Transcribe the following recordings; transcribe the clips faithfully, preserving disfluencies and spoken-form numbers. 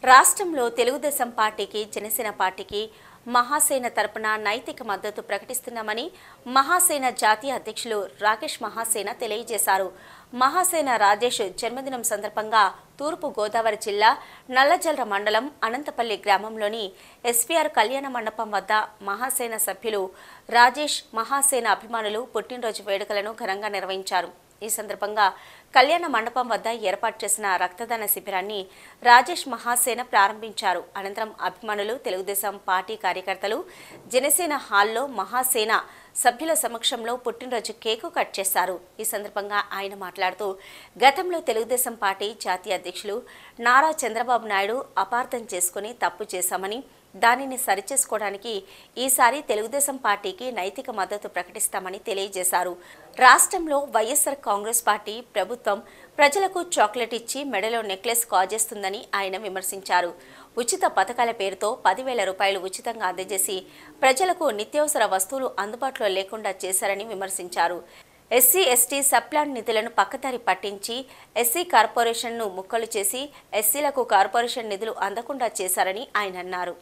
రాష్ట్రంలో తెలుగుదేశం పార్టీకి జనసేన పార్టీకి మహాసేన తరపున నైతిక మద్దతు ప్రకటిస్తున్నామని మహాసేన జాతీయ అధ్యక్షులు రాకేష్ మహాసేన తెలియజేశారు. మహాసేన రాజేష్ జన్మదినం సందర్భంగా తూర్పు గోదావరి జిల్లా నల్లజల్ర మండలం అనంతపల్లి గ్రామంలోని ఎస్వీఆర్ కళ్యాణ మండపం వద్ద మహాసేన సభ్యులు రాజేష్ మహాసేన అభిమానులు పుట్టినరోజు వేడుకలను ఘనంగా నిర్వహించారు. ఈ సందర్భంగా కళ్యాణ మండపం వద్ద ఏర్పాటు చేసిన రక్తదాన శిబిరాన్ని రాజేష్ మహాసేన ప్రారంభించారు. అనంతరం అభిమానులు, తెలుగుదేశం పార్టీ కార్యకర్తలు జనసేన హాల్లో మహాసేన సభ్యుల సమక్షంలో పుట్టినరోజు కేకు కట్ చేశారు. ఈ సందర్భంగా ఆయన మాట్లాడుతూ, గతంలో తెలుగుదేశం పార్టీ జాతీయ అధ్యక్షులు నారా చంద్రబాబు నాయుడు అపార్థం చేసుకుని తప్పు చేశామని, దానిని సరిచేసుకోవడానికి ఈసారి తెలుగుదేశం పార్టీకి నైతిక మద్దతు ప్రకటిస్తామని తెలియజేశారు. రాష్ట్రంలో వైఎస్ఆర్ కాంగ్రెస్ పార్టీ ప్రభుత్వం ప్రజలకు చాక్లెట్ ఇచ్చి మెడలో నెక్లెస్ కాజేస్తుందని ఆయన విమర్శించారు. ఉచిత పథకాల పేరుతో పదివేల రూపాయలు ఉచితంగా అందజేసి ప్రజలకు నిత్యావసర వస్తువులు అందుబాటులో లేకుండా చేశారని విమర్శించారు. ఎస్సీ ఎస్టీ సబ్ప్లాన్ నిధులను పక్కదారి పట్టించి ఎస్సీ కార్పొరేషన్ను ముక్కలు చేసి ఎస్సీలకు కార్పొరేషన్ నిధులు అందకుండా చేశారని ఆయన అన్నారు.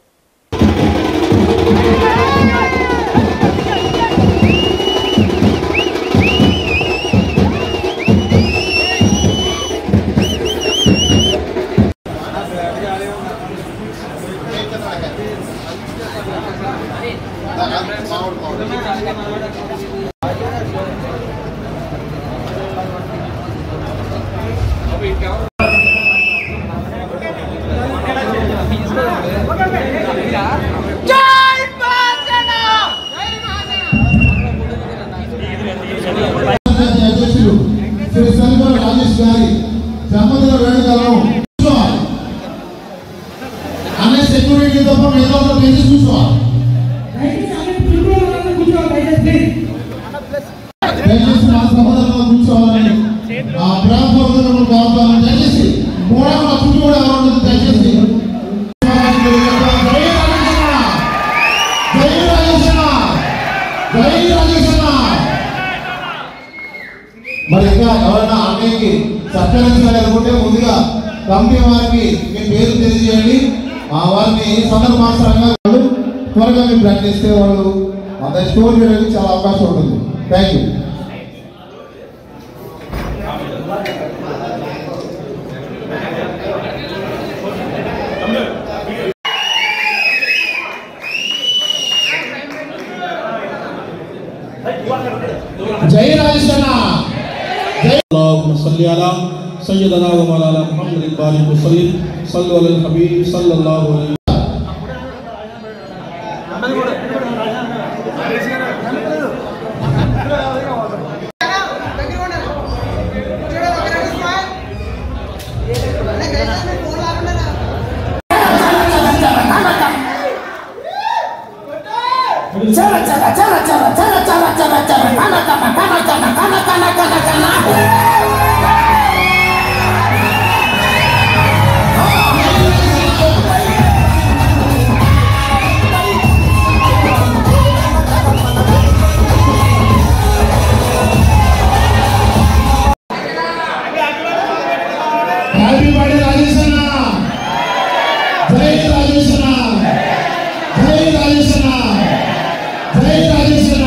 రాజేష్ గారి జన్మదిన వేడుకలను అనే సెక్యూరిటీ తప్ప మిగతా దయచేసి కూర్చోవాలి. దయచేసి మా సహోదరులు కూర్చోవాలని ఆ గ్రామస్తులను కోరుతాను. దయచేసి కూడా మా చుట్టూ కూడా ఎవరు దయచేసి మరి ఇంకా ఎవరైనా ఆన్లైన్కి సత్కరించాలనుకుంటే ముందుగా కమిటీ వారికి మీ పేరు తెలియజేయండి. ఆ వారిని సందర్భానుసారంగా వాళ్ళు త్వరగా మీరు ప్రకటిస్తే వాళ్ళు అంత స్టోర్ చేయడానికి చాలా అవకాశం ఉంటుంది. Thank you. జై Rajeshwara. اللهم صل على سيدنا ومولانا محمد البارك وسلم صلوا على الحبيب صلى الله عليه Cara cara cara cara cara cara cara cara kana kana kana kana kana kana kana kana happy birthday Rajeshwara. జై రాజేశ్వర. జై రాజేశ్వర. జై రాజేశ్వర.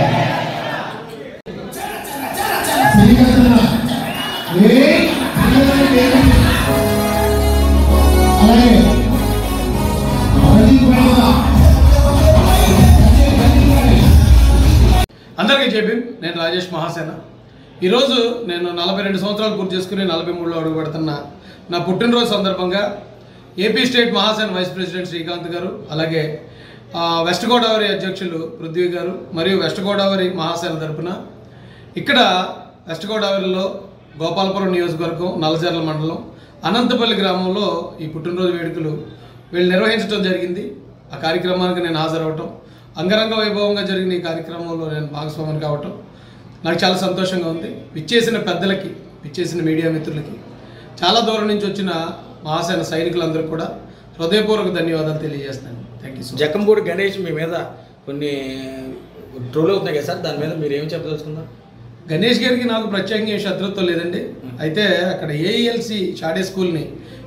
అలాగే అందరికీ చెప్పి నేను రాజేష్ మహాసేన. ఈరోజు నేను నలభై రెండు సంవత్సరాలు పూర్తి చేసుకుని నలభై మూడులో అడుగు పెడుతున్న నా పుట్టినరోజు సందర్భంగా AP state Mahasena vice president Srikanth garu, అలాగే వెస్ట్ గోదావరి అధ్యక్షులు పృథ్వీ గారు మరియు వెస్ట్ గోదావరి మహాసేన తరపున ఇక్కడ వెస్ట్ గోదావరిలో గోపాలపురం నియోజకవర్గం నల్లజర్ల మండలం అనంతపల్లి గ్రామంలో ఈ పుట్టినరోజు వేడుకలు వీళ్ళు నిర్వహించడం జరిగింది. ఆ కార్యక్రమానికి నేను హాజరవటం, అంగరంగ వైభవంగా జరిగిన ఈ కార్యక్రమంలో నేను భాగస్వామిని కావటం నాకు చాలా సంతోషంగా ఉంది. విచ్చేసిన పెద్దలకి, విచ్చేసిన మీడియా మిత్రులకి, చాలా దూరం నుంచి వచ్చిన మహాసేన సైనికులందరూ కూడా హృదయపూర్వక ధన్యవాదాలు తెలియజేస్తున్నాను. Thank you. జక్కంపూడి గణేష్ మీ మీద కొన్ని ట్రోల్ అవుతున్నాయి కదా సార్, దాని మీద మీరు ఏం చెప్పదలుచుకున్నారు? గణేష్ గారికి నాకు ప్రత్యేకంగా శత్రుత్వం లేదండి. అయితే అక్కడ ఏఈఎల్సి షాడే స్కూల్ని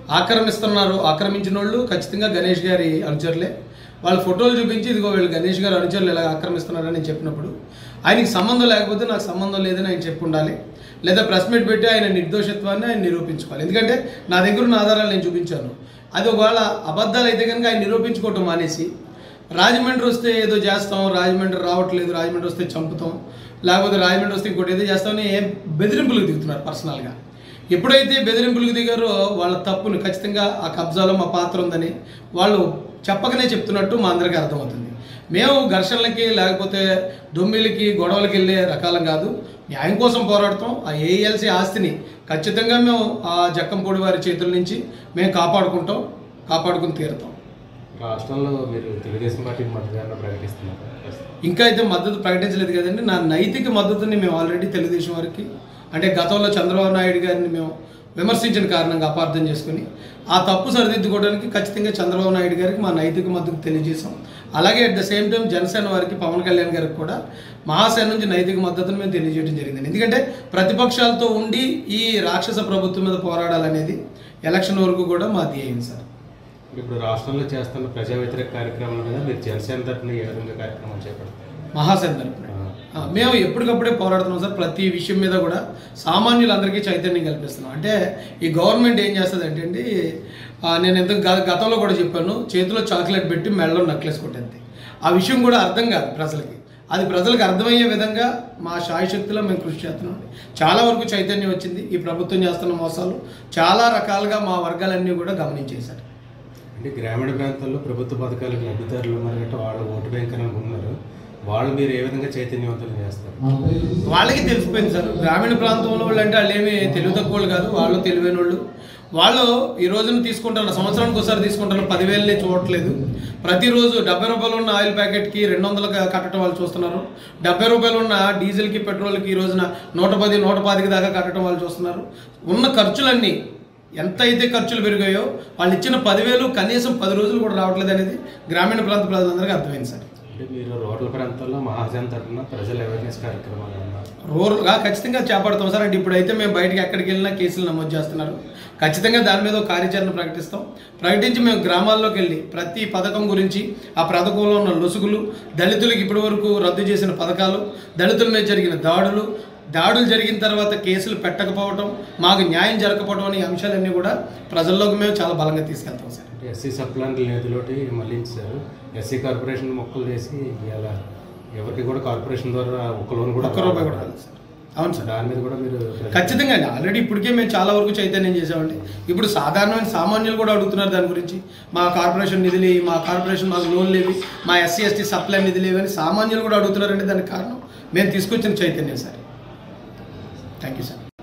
ఆక్రమిస్తున్నారు, ఆక్రమించిన వాళ్ళు ఖచ్చితంగా గణేష్ గారి అనుచరులే. వాళ్ళ ఫోటోలు చూపించి ఇదిగో వీళ్ళు గణేష్ గారు అనుచరులు ఎలా ఆక్రమిస్తున్నారని నేను చెప్పినప్పుడు ఆయనకి సంబంధం లేకపోతే నాకు సంబంధం లేదని ఆయన చెప్పి ఉండాలి, లేదా ప్రెస్ మీట్ పెట్టి ఆయన నిర్దోషత్వాన్ని ఆయన నిరూపించుకోవాలి. ఎందుకంటే నా దగ్గర ఉన్న ఆధారాలు నేను చూపించాను. అది ఒకవేళ అబద్ధాలు అయితే కనుక ఆయన నిరూపించుకోవటం మానేసి రాజమండ్రి వస్తే ఏదో చేస్తాం, రాజమండ్రి రావట్లేదు, రాజమండ్రి వస్తే చంపుతాం, లేకపోతే రాజమండ్రి వస్తే ఇంకోటి ఏదో చేస్తామని బెదిరింపులకు దిగుతున్నారు పర్సనల్గా. ఎప్పుడైతే బెదిరింపులకు దిగారో వాళ్ళ తప్పును ఖచ్చితంగా ఆ కబ్జాలో మా పాత్ర ఉందని వాళ్ళు చెప్పకనే చెప్తున్నట్టు మా అందరికీ అర్థమవుతుంది. మేము ఘర్షణలకి లేకపోతే దొమ్మిలకి గొడవలకి వెళ్ళే రకాలం కాదు, న్యాయం కోసం పోరాడతాం. ఆ ఏఎల్సీ ఆస్తిని ఖచ్చితంగా మేము ఆ జక్కంపూడి వారి చేతుల నుంచి మేము కాపాడుకుంటాం, కాపాడుకుని తీరుతాం. రాష్ట్రంలో మీరు తెలుగుదేశం పార్టీకి మద్దతుగా ప్రకటిస్తున్నారు. ఇంకా అయితే మద్దతు ప్రకటించలేదు కదండి. నా నైతిక మద్దతుని మేము ఆల్రెడీ తెలుగుదేశం వారికి, అంటే గతంలో చంద్రబాబు నాయుడు గారిని మేము విమర్శించిన కారణంగా అపార్థం చేసుకుని ఆ తప్పు సరిదిద్దుకోవడానికి ఖచ్చితంగా చంద్రబాబు నాయుడు గారికి మా నైతిక మద్దతు తెలియజేసాం. అలాగే at the same time Janasena వారికి, పవన్ కళ్యాణ్ గారికి కూడా మహాసేన నుంచి నైతిక మద్దతును మేము తెలియజేయడం జరిగింది. ఎందుకంటే ప్రతిపక్షాలతో ఉండి ఈ రాక్షస ప్రభుత్వం మీద పోరాడాలనేది ఎలక్షన్ వరకు కూడా మా ధ్యేయం సార్. ఇప్పుడు రాష్ట్రంలో చేస్తున్న ప్రజా వ్యతిరేక కార్యక్రమాల మీద మీరు జనసేన తరఫున ఏ విధంగా కార్యక్రమాలు చేపడతారు? మహాసేన తరఫున మేము ఎప్పటికప్పుడే పోరాడుతున్నాం సార్. ప్రతి విషయం మీద కూడా సామాన్యులందరికీ చైతన్యం కల్పిస్తున్నాం. అంటే ఈ గవర్నమెంట్ ఏం చేస్తుంది అంటే అండి, నేను ఎంత గతంలో కూడా చెప్పాను, చేతిలో చాక్లెట్ పెట్టి మెడలో నక్లెస్ కొట్టేది. ఆ విషయం కూడా అర్థం కాదు ప్రజలకి. అది ప్రజలకు అర్థమయ్యే విధంగా మా శాయశక్తిలో మేము కృషి చేస్తున్నాం. చాలా వరకు చైతన్యం వచ్చింది. ఈ ప్రభుత్వం చేస్తున్న మోసాలు చాలా రకాలుగా మా వర్గాలన్నీ కూడా గమనించేశారు. అంటే గ్రామీణ ప్రాంతాల్లో ప్రభుత్వ పథకాలకు లబ్ధిదారులు ఉన్నారంటే వాళ్ళు ఓటు బ్యాంక్ అని ఉన్నారు, వాళ్ళు మీరు ఏ విధంగా చైతన్యవంతులు చేస్తారు? వాళ్ళకి తెలిసిపోయింది సార్. గ్రామీణ ప్రాంతంలో వాళ్ళు అంటే వాళ్ళు ఏమి తెలివి తక్కువ వాళ్ళు కాదు, వాళ్ళు తెలివైన వాళ్ళు. వాళ్ళు ఈ రోజున తీసుకుంటారు, సంవత్సరానికి ఒకసారి తీసుకుంటారు, పదివేలని చూడట్లేదు. ప్రతిరోజు డెబ్బై రూపాయలు ఉన్న ఆయిల్ ప్యాకెట్కి రెండు వందలు కట్టడం వాళ్ళు చూస్తున్నారు. డెబ్బై రూపాయలు ఉన్న డీజిల్కి పెట్రోల్కి ఈ రోజున నూట పది నూట పాతికి దాకా కట్టడం వాళ్ళు చూస్తున్నారు. ఉన్న ఖర్చులన్నీ ఎంత అయితే ఖర్చులు పెరిగాయో వాళ్ళు ఇచ్చిన పదివేలు కనీసం పది రోజులు కూడా రావట్లేదు అనేది గ్రామీణ ప్రాంత ప్రజలందరికీ అర్థమైంది సార్. అంటే మీరు రూరల్ ప్రాంతాల్లో మహాజన్ తరఫున ప్రజల అవేర్నెస్ కార్యక్రమాలు ఉన్నారు. రూరల్గా ఖచ్చితంగా చేపడతాం సార్. అంటే ఇప్పుడైతే మేము బయటకి ఎక్కడికి వెళ్ళినా కేసులు నమోదు చేస్తున్నారు. ఖచ్చితంగా దాని మీద ఒక కార్యాచరణ ప్రకటిస్తాం. ప్రకటించి మేము గ్రామాల్లోకి వెళ్ళి ప్రతి పథకం గురించి, ఆ పథకంలో ఉన్న లొసుగులు, దళితులకు ఇప్పటి వరకు రద్దు చేసిన పథకాలు, దళితుల మీద జరిగిన దాడులు, దాడులు జరిగిన తర్వాత కేసులు పెట్టకపోవడం, మాకు న్యాయం జరగకపోవడం అనే అంశాలన్నీ కూడా ప్రజల్లోకి మేము చాలా బలంగా తీసుకెళ్తాం సార్. అంటే ఎస్సీ సప్లాంట్ నిధులోటి మళ్ళించారు, ఎస్సీ కార్పొరేషన్ మొక్కలు చేసి ఇలా ఎవరికి కూడా కార్పొరేషన్ ద్వారా ఒక్క లోన్ కూడా ఒక్క రూపాయి కూడా సార్. అవును సార్, దాని మీద కూడా మీరు ఖచ్చితంగా అండి. ఆల్రెడీ ఇప్పటికే మేము చాలా వరకు చైతన్యం చేసామండి. ఇప్పుడు సాధారణమైన సామాన్యులు కూడా అడుగుతున్నారు దాని గురించి. మా కార్పొరేషన్ నిధులు, మా కార్పొరేషన్ మాకు లోన్ లేవి, మా ఎస్సీ ఎస్టీ సప్లై నిధులు లేవని సామాన్యులు కూడా అడుగుతున్నారంటే దానికి కారణం మేము తీసుకొచ్చిన చైతన్యం సార్. Thank you sir.